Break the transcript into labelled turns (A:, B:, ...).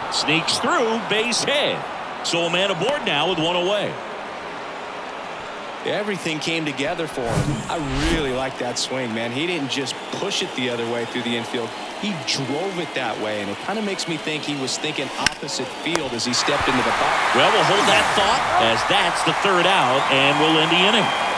A: Sneaks through, base hit. So a man aboard now with one away.
B: Everything came together for him. I really like that swing, man. He didn't just push it the other way through the infield. He drove it that way, and it kind of makes me think he was thinking opposite field as he stepped into the box.
A: Well, we'll hold that thought as that's the third out, and we'll end the inning.